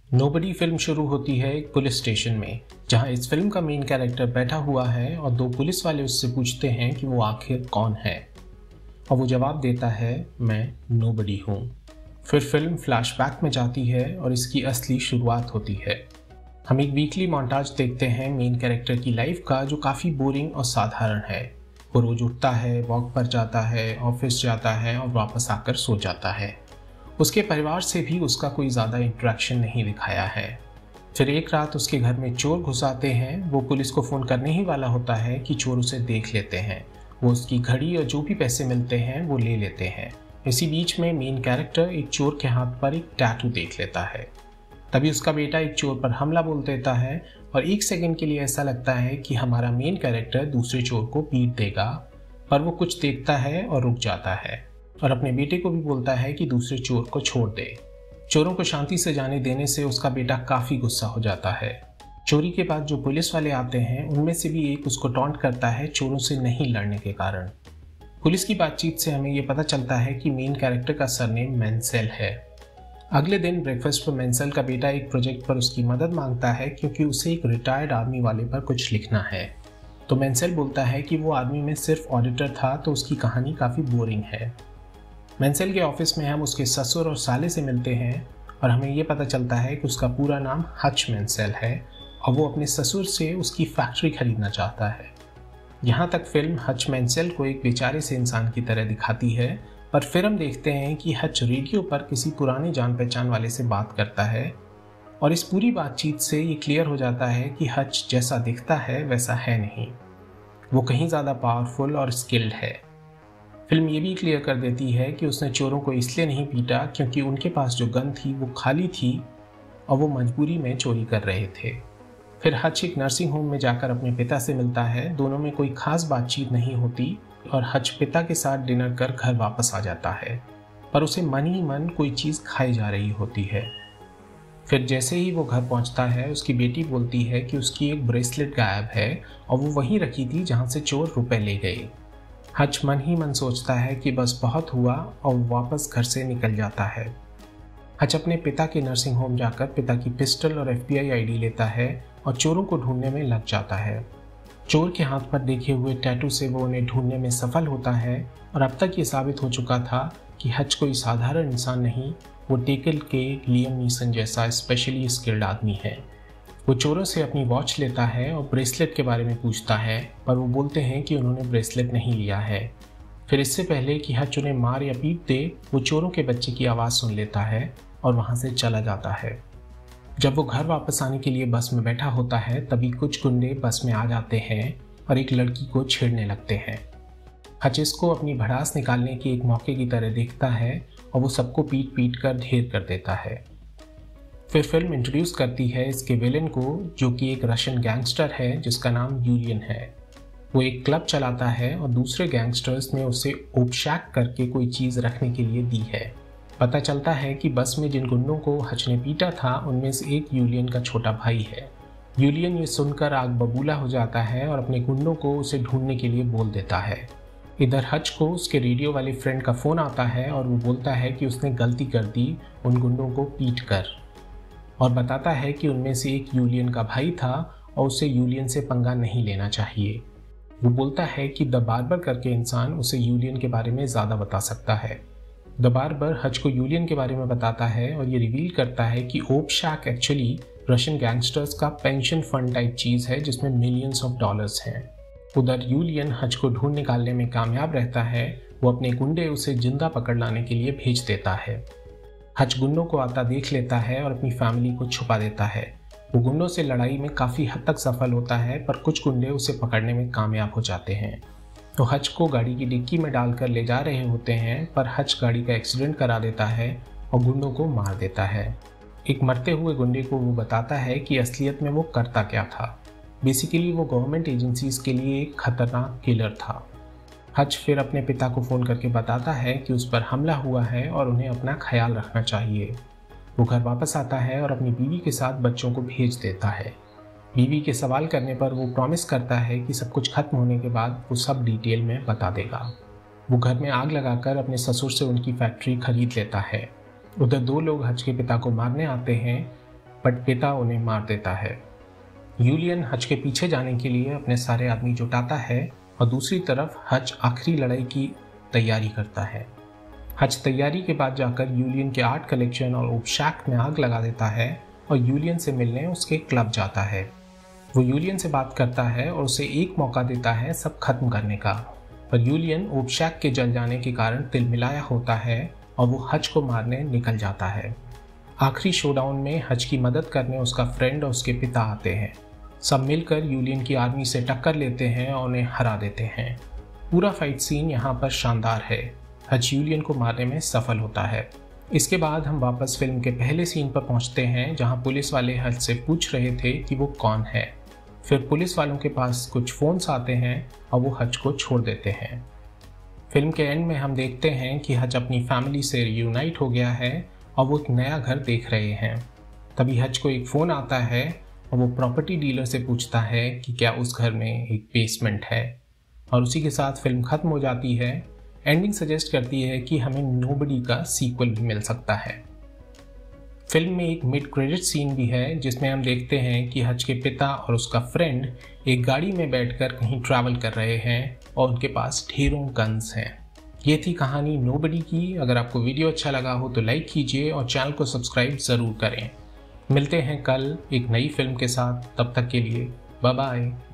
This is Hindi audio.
नोबडी फिल्म शुरू होती है एक पुलिस स्टेशन में, जहां इस फिल्म का मेन कैरेक्टर बैठा हुआ है और दो पुलिस वाले उससे पूछते हैं कि वो आखिर कौन है, और वो जवाब देता है, मैं नोबडी हूँ। फिर फिल्म फ्लैशबैक में जाती है और इसकी असली शुरुआत होती है। हम एक वीकली मोंटाज देखते हैं मेन कैरेक्टर की लाइफ का, जो काफ़ी बोरिंग और साधारण है। वो रोज उठता है, वॉक पर जाता है, ऑफिस जाता है और वापस आकर सो जाता है। उसके परिवार से भी उसका कोई ज़्यादा इंटरेक्शन नहीं दिखाया है। फिर एक रात उसके घर में चोर घुस आते हैं। वो पुलिस को फ़ोन करने ही वाला होता है कि चोर उसे देख लेते हैं। वो उसकी घड़ी और जो भी पैसे मिलते हैं वो ले लेते हैं। इसी बीच में मेन कैरेक्टर एक चोर के हाथ पर एक टैटू देख लेता है। तभी उसका बेटा एक चोर पर हमला बोल देता है और एक सेकंड के लिए ऐसा लगता है कि हमारा मेन कैरेक्टर दूसरे चोर को पीट देगा, पर वो कुछ देखता है और रुक जाता है और अपने बेटे को भी बोलता है कि दूसरे चोर को छोड़ दे। चोरों को शांति से जाने देने से उसका बेटा काफ़ी गुस्सा हो जाता है। चोरी के बाद जो पुलिस वाले आते हैं उनमें से भी एक उसको टॉन्ट करता है चोरों से नहीं लड़ने के कारण। पुलिस की बातचीत से हमें ये पता चलता है कि मेन कैरेक्टर का सरनेम मैंसेल है। अगले दिन ब्रेकफास्ट पर मैंसेल का बेटा एक प्रोजेक्ट पर उसकी मदद मांगता है, क्योंकि उसे एक रिटायर्ड आर्मी वाले पर कुछ लिखना है। तो मैंसेल बोलता है कि वो आर्मी में सिर्फ ऑडिटर था, तो उसकी कहानी काफ़ी बोरिंग है। मैंसेल के ऑफिस में हम उसके ससुर और साले से मिलते हैं और हमें ये पता चलता है कि उसका पूरा नाम हच मैंसेल है और वो अपने ससुर से उसकी फैक्ट्री खरीदना चाहता है। यहाँ तक फिल्म हच मैंसेल को एक बेचारे से इंसान की तरह दिखाती है, पर फिर हम देखते हैं कि हच रेडियो पर किसी पुराने जान पहचान वाले से बात करता है और इस पूरी बातचीत से ये क्लियर हो जाता है कि हच जैसा दिखता है वैसा है नहीं। वो कहीं ज़्यादा पावरफुल और स्किल्ड है। फिल्म ये भी क्लियर कर देती है कि उसने चोरों को इसलिए नहीं पीटा क्योंकि उनके पास जो गन थी वो खाली थी और वो मजबूरी में चोरी कर रहे थे। फिर हच एक नर्सिंग होम में जाकर अपने पिता से मिलता है। दोनों में कोई खास बातचीत नहीं होती और हच पिता के साथ डिनर कर घर वापस आ जाता है, पर उसे मन ही मन कोई चीज़ खाई जा रही होती है। फिर जैसे ही वो घर पहुंचता है, उसकी बेटी बोलती है कि उसकी एक ब्रेसलेट गायब है और वो वहीं रखी थी जहां से चोर रुपए ले गए। हच मन ही मन सोचता है कि बस बहुत हुआ और वापस घर से निकल जाता है। हच अपने पिता के नर्सिंग होम जाकर पिता की पिस्टल और FBI आईडी लेता है और चोरों को ढूंढने में लग जाता है। चोर के हाथ पर देखे हुए टैटू से वो उन्हें ढूंढने में सफल होता है और अब तक ये साबित हो चुका था कि हच कोई साधारण इंसान नहीं, वो टेकल के लियम नीसन जैसा स्पेशली स्किल्ड आदमी है। वो चोरों से अपनी वॉच लेता है और ब्रेसलेट के बारे में पूछता है, पर वो बोलते हैं कि उन्होंने ब्रेसलेट नहीं लिया है। फिर इससे पहले कि हच उन्हें मार या पीट दे, वो चोरों के बच्चे की आवाज़ सुन लेता है और वहाँ से चला जाता है। जब वो घर वापस आने के लिए बस में बैठा होता है, तभी कुछ गुंडे बस में आ जाते हैं और एक लड़की को छेड़ने लगते हैं। हच इसको अपनी भड़ास निकालने के एक मौके की तरह देखता है और वो सबको पीट पीट कर ढेर कर देता है। फिर फिल्म इंट्रोड्यूस करती है इसके विलेन को, जो कि एक रशियन गैंगस्टर है जिसका नाम यूलियन है। वो एक क्लब चलाता है और दूसरे गैंगस्टर्स ने उसे ओपशैक करके कोई चीज़ रखने के लिए दी है। पता चलता है कि बस में जिन गुंडों को हच ने पीटा था उनमें से एक यूलियन का छोटा भाई है। यूलियन ये सुनकर आग बबूला हो जाता है और अपने गुंडों को उसे ढूंढने के लिए बोल देता है। इधर हच को उसके रेडियो वाले फ्रेंड का फ़ोन आता है और वो बोलता है कि उसने गलती कर दी उन गुंडों को पीट कर, और बताता है कि उनमें से एक यूलियन का भाई था और उसे यूलियन से पंगा नहीं लेना चाहिए। वो बोलता है कि द बार्बर करके इंसान उसे यूलियन के बारे में ज़्यादा बता सकता है। द बार्बर हच को यूलियन के बारे में बताता है और ये रिवील करता है कि ओपशैक एक्चुअली रशियन गैंगस्टर्स का पेंशन फंड टाइप चीज़ है जिसमें मिलियंस ऑफ डॉलर्स हैं। उधर यूलियन हच को ढूंढ निकालने में कामयाब रहता है। वो अपने गुंडे उसे जिंदा पकड़ लाने के लिए भेज देता है। हच गुंडों को आता देख लेता है और अपनी फैमिली को छुपा देता है। वो गुंडों से लड़ाई में काफ़ी हद तक सफल होता है, पर कुछ गुंडे उसे पकड़ने में कामयाब हो जाते हैं। तो हच को गाड़ी की डिक्की में डालकर ले जा रहे होते हैं, पर हच गाड़ी का एक्सीडेंट करा देता है और गुंडों को मार देता है। एक मरते हुए गुंडे को वो बताता है कि असलियत में वो करता क्या था। बेसिकली वो गवर्नमेंट एजेंसीज के लिए एक खतरनाक किलर था। हच फिर अपने पिता को फ़ोन करके बताता है कि उस पर हमला हुआ है और उन्हें अपना ख्याल रखना चाहिए। वो घर वापस आता है और अपनी बीवी के साथ बच्चों को भेज देता है। बीवी के सवाल करने पर वो प्रॉमिस करता है कि सब कुछ खत्म होने के बाद वो सब डिटेल में बता देगा। वो घर में आग लगाकर अपने ससुर से उनकी फैक्ट्री खरीद लेता है। उधर दो लोग हच के पिता को मारने आते हैं, बट पिता उन्हें मार देता है। यूलियन हच के पीछे जाने के लिए अपने सारे आदमी जुटाता है और दूसरी तरफ हच आखिरी लड़ाई की तैयारी करता है। हच तैयारी के बाद जाकर यूलियन के आर्ट कलेक्शन और ओपशैक में आग लगा देता है और यूलियन से मिलने उसके क्लब जाता है। वो यूलियन से बात करता है और उसे एक मौका देता है सब खत्म करने का, पर यूलियन ओपशैक के जल जाने के कारण तिलमिलाया होता है और वो हच को मारने निकल जाता है। आखिरी शोडाउन में हच की मदद करने उसका फ्रेंड और उसके पिता आते हैं। सब मिलकर यूलियन की आर्मी से टक्कर लेते हैं और उन्हें हरा देते हैं। पूरा फाइट सीन यहाँ पर शानदार है। हच यूलियन को मारने में सफल होता है। इसके बाद हम वापस फिल्म के पहले सीन पर पहुंचते हैं, जहां पुलिस वाले हच से पूछ रहे थे कि वो कौन है। फिर पुलिस वालों के पास कुछ फोन्स आते हैं और वो हच को छोड़ देते हैं। फिल्म के एंड में हम देखते हैं कि हच अपनी फैमिली से रियूनाइट हो गया है और वो एक नया घर देख रहे हैं। तभी हच को एक फ़ोन आता है और वो प्रॉपर्टी डीलर से पूछता है कि क्या उस घर में एक बेसमेंट है, और उसी के साथ फिल्म ख़त्म हो जाती है। एंडिंग सजेस्ट करती है कि हमें नोबडी का सीक्वल भी मिल सकता है। फिल्म में एक मिड क्रेडिट सीन भी है जिसमें हम देखते हैं कि हच के पिता और उसका फ्रेंड एक गाड़ी में बैठकर कहीं ट्रैवल कर रहे हैं और उनके पास ढेरों गन्स हैं। ये थी कहानी नोबडी की। अगर आपको वीडियो अच्छा लगा हो तो लाइक कीजिए और चैनल को सब्सक्राइब ज़रूर करें। मिलते हैं कल एक नई फिल्म के साथ, तब तक के लिए बाय बाय।